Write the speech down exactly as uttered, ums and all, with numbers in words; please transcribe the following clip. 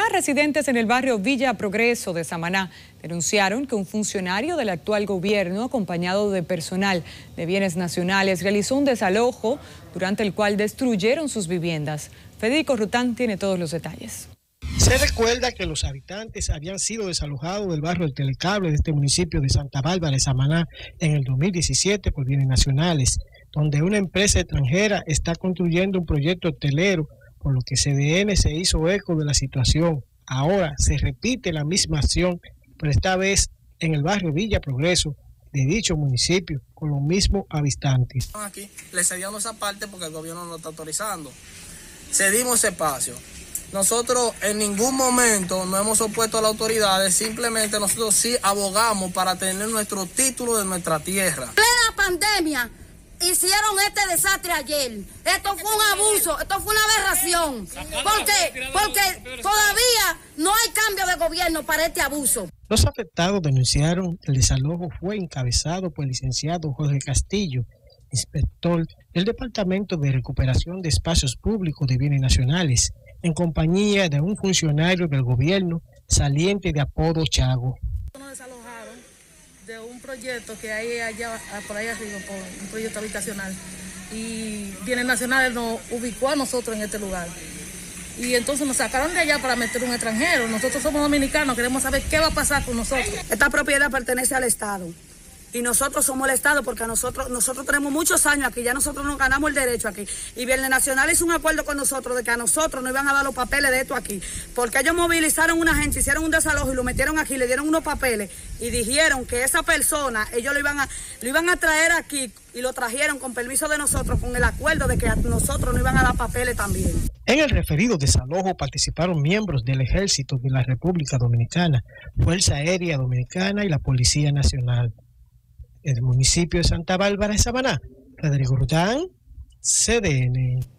Residentes en el barrio Villa Progreso de Samaná denunciaron que un funcionario del actual gobierno, acompañado de personal de bienes nacionales, realizó un desalojo durante el cual destruyeron sus viviendas. Federico Rután tiene todos los detalles. Se recuerda que los habitantes habían sido desalojados del barrio El Telecable de este municipio de Santa Bárbara de Samaná en el dos mil diecisiete por bienes nacionales, donde una empresa extranjera está construyendo un proyecto hotelero, por lo que C D N se hizo eco de la situación. Ahora se repite la misma acción, pero esta vez en el barrio Villa Progreso de dicho municipio, con los mismos habitantes. Aquí le cedíamos esa parte porque el gobierno no lo está autorizando. Cedimos ese espacio. Nosotros en ningún momento nos hemos opuesto a las autoridades, simplemente nosotros sí abogamos para tener nuestro título de nuestra tierra. En plena pandemia hicieron este desastre ayer. Esto fue un abuso, esto fue una aberración. Porque, porque todavía no hay cambio de gobierno para este abuso. Los afectados denunciaron que el desalojo fue encabezado por el licenciado Jorge Castillo, inspector del Departamento de Recuperación de Espacios Públicos de Bienes Nacionales, en compañía de un funcionario del gobierno saliente de apodo Chago. Nos desalojaron de un proyecto que hay allá, por ahí arriba, por un proyecto habitacional, y Bienes Nacionales nos ubicó a nosotros en este lugar. Y entonces nos sacaron de allá para meter un extranjero. Nosotros somos dominicanos, queremos saber qué va a pasar con nosotros. Esta propiedad pertenece al Estado. Y nosotros somos el Estado porque a nosotros nosotros tenemos muchos años aquí, ya nosotros nos ganamos el derecho aquí. Y Bienes Nacionales hizo un acuerdo con nosotros de que a nosotros nos iban a dar los papeles de esto aquí. Porque ellos movilizaron una gente, hicieron un desalojo y lo metieron aquí, le dieron unos papeles y dijeron que esa persona, ellos lo iban a, lo iban a traer aquí y lo trajeron con permiso de nosotros, con el acuerdo de que a nosotros nos iban a dar papeles también. En el referido desalojo participaron miembros del Ejército de la República Dominicana, Fuerza Aérea Dominicana y la Policía Nacional. El municipio de Santa Bárbara de Samaná, Federico Rután, C D N.